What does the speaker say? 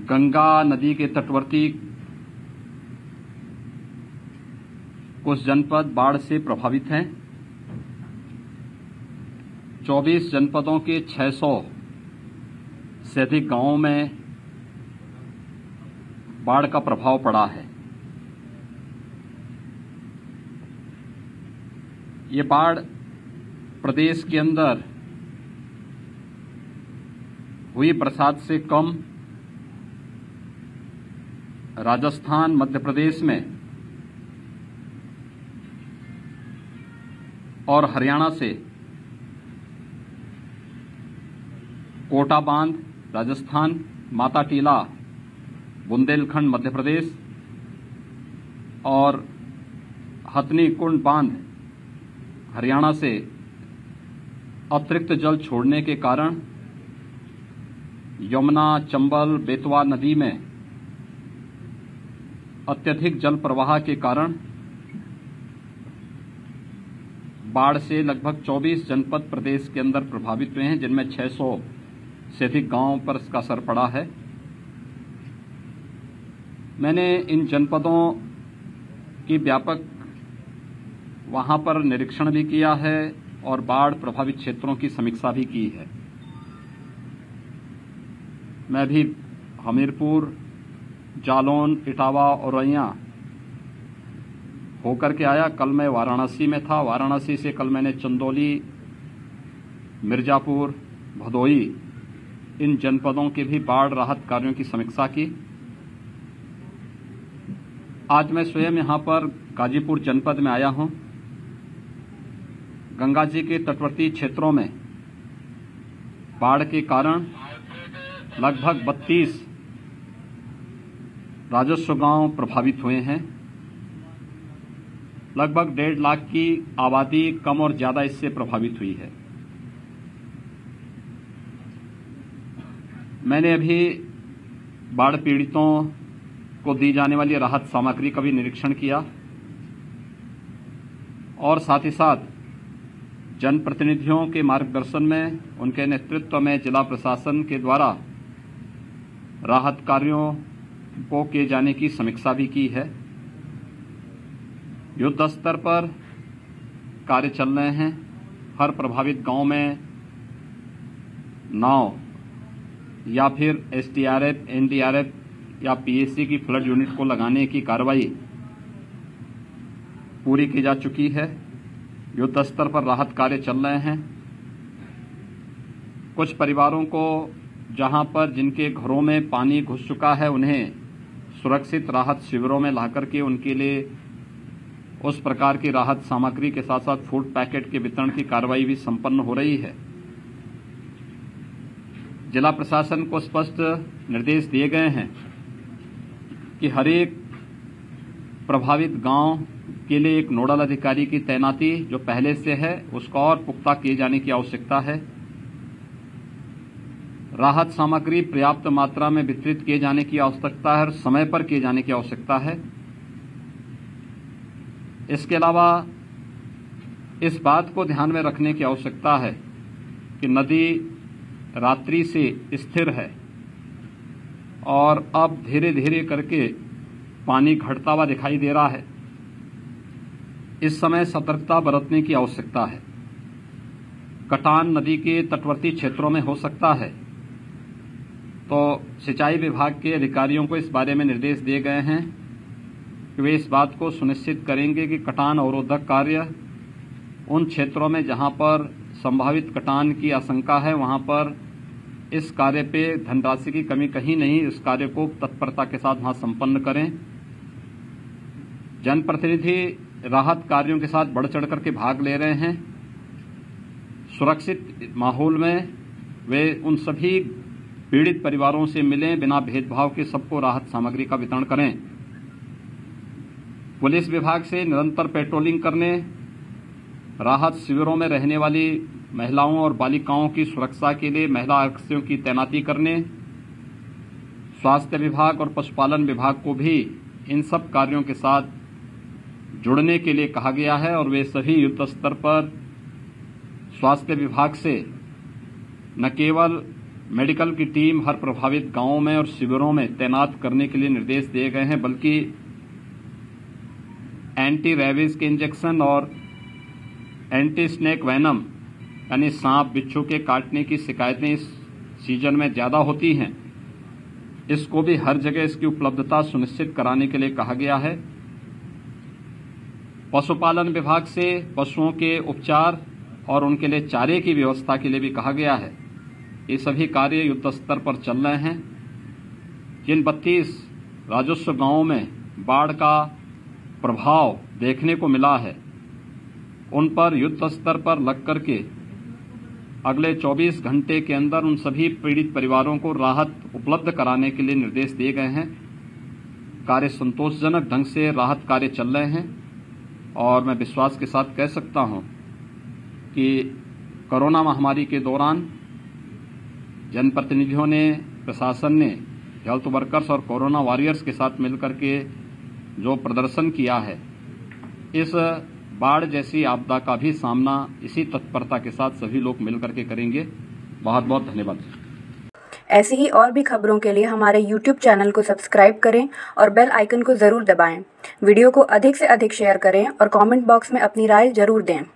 गंगा नदी के तटवर्ती कुछ जनपद बाढ़ से प्रभावित हैं। 24 जनपदों के 600 से अधिक गांवों में बाढ़ का प्रभाव पड़ा है। ये बाढ़ प्रदेश के अंदर हुई बरसात से कम राजस्थान, मध्य प्रदेश में और हरियाणा से कोटा बांध राजस्थान, माता टीला बुंदेलखंड मध्य प्रदेश और हथनी कुंड बांध हरियाणा से अतिरिक्त जल छोड़ने के कारण यमुना, चंबल, बेतवा नदी में अत्यधिक जल प्रवाह के कारण बाढ़ से लगभग 24 जनपद प्रदेश के अंदर प्रभावित हुए हैं, जिनमें 600 से अधिक गांवों पर इसका असर पड़ा है। मैंने इन जनपदों की व्यापक वहां पर निरीक्षण भी किया है और बाढ़ प्रभावित क्षेत्रों की समीक्षा भी की है। मैं भी हमीरपुर, जालौन, इटावा और औरैया होकर के आया। कल मैं वाराणसी में था। वाराणसी से कल मैंने चंदौली, मिर्जापुर, भदोही इन जनपदों के भी बाढ़ राहत कार्यों की समीक्षा की। आज मैं स्वयं यहां पर गाजीपुर जनपद में आया हूं। गंगा जी के तटवर्ती क्षेत्रों में बाढ़ के कारण लगभग 32 राजस्व गांव प्रभावित हुए हैं। लगभग 1.5 लाख की आबादी कम और ज्यादा इससे प्रभावित हुई है। मैंने अभी बाढ़ पीड़ितों को दी जाने वाली राहत सामग्री का भी निरीक्षण किया और साथ ही साथ जनप्रतिनिधियों के मार्गदर्शन में, उनके नेतृत्व में जिला प्रशासन के द्वारा राहत कार्यों को किए जाने की समीक्षा भी की है। युद्ध स्तर पर कार्य चल रहे हैं। हर प्रभावित गांव में नाव या फिर एसडीआरएफ, एनडीआरएफ या पीएसी की फ्लड यूनिट को लगाने की कार्रवाई पूरी की जा चुकी है। युद्ध स्तर पर राहत कार्य चल रहे हैं। कुछ परिवारों को जहां पर जिनके घरों में पानी घुस चुका है, उन्हें सुरक्षित राहत शिविरों में लाकर के उनके लिए उस प्रकार की राहत सामग्री के साथ साथ फूड पैकेट के वितरण की कार्रवाई भी संपन्न हो रही है। जिला प्रशासन को स्पष्ट निर्देश दिए गए हैं कि हर एक प्रभावित गांव के लिए एक नोडल अधिकारी की तैनाती जो पहले से है उसका और पुख्ता किए जाने की आवश्यकता है। राहत सामग्री पर्याप्त मात्रा में वितरित किए जाने की आवश्यकता है और समय पर किए जाने की आवश्यकता है। इसके अलावा इस बात को ध्यान में रखने की आवश्यकता है कि नदी रात्रि से स्थिर है और अब धीरे धीरे करके पानी घटता हुआ दिखाई दे रहा है। इस समय सतर्कता बरतने की आवश्यकता है। कटान नदी के तटवर्ती क्षेत्रों में हो सकता है, तो सिंचाई विभाग के अधिकारियों को इस बारे में निर्देश दिए गए हैं कि वे इस बात को सुनिश्चित करेंगे कि कटान अवरोधक कार्य उन क्षेत्रों में जहां पर संभावित कटान की आशंका है वहां पर इस कार्य पे धनराशि की कमी कहीं नहीं, इस कार्य को तत्परता के साथ वहां संपन्न करें। जनप्रतिनिधि राहत कार्यों के साथ बढ़ चढ़ करके भाग ले रहे हैं। सुरक्षित माहौल में वे उन सभी पीड़ित परिवारों से मिलें, बिना भेदभाव के सबको राहत सामग्री का वितरण करें। पुलिस विभाग से निरंतर पेट्रोलिंग करने, राहत शिविरों में रहने वाली महिलाओं और बालिकाओं की सुरक्षा के लिए महिला आरक्षियों की तैनाती करने, स्वास्थ्य विभाग और पशुपालन विभाग को भी इन सब कार्यों के साथ जुड़ने के लिए कहा गया है और वे सभी युद्ध स्तर पर स्वास्थ्य विभाग से न केवल मेडिकल की टीम हर प्रभावित गांवों में और शिविरों में तैनात करने के लिए निर्देश दिए गए हैं, बल्कि एंटी रेबीज के इंजेक्शन और एंटी स्नेक वेनम यानी सांप बिच्छू के काटने की शिकायतें इस सीजन में ज्यादा होती हैं। इसको भी हर जगह इसकी उपलब्धता सुनिश्चित कराने के लिए कहा गया है। पशुपालन विभाग से पशुओं के उपचार और उनके लिए चारे की व्यवस्था के लिए भी कहा गया है। ये सभी कार्य युद्ध स्तर पर चल रहे हैं। जिन 32 राजस्व गांवों में बाढ़ का प्रभाव देखने को मिला है, उन पर युद्ध स्तर पर लग करके अगले 24 घंटे के अंदर उन सभी पीड़ित परिवारों को राहत उपलब्ध कराने के लिए निर्देश दिए गए हैं। कार्य संतोषजनक ढंग से राहत कार्य चल रहे हैं और मैं विश्वास के साथ कह सकता हूं कि कोरोना महामारी के दौरान जनप्रतिनिधियों ने, प्रशासन ने हेल्थ वर्कर्स और कोरोना वॉरियर्स के साथ मिलकर के जो प्रदर्शन किया है, इस बाढ़ जैसी आपदा का भी सामना इसी तत्परता के साथ सभी लोग मिलकर के करेंगे। बहुत बहुत धन्यवाद। ऐसी ही और भी खबरों के लिए हमारे YouTube चैनल को सब्सक्राइब करें और बेल आइकन को ज़रूर दबाएं। वीडियो को अधिक से अधिक शेयर करें और कमेंट बॉक्स में अपनी राय ज़रूर दें।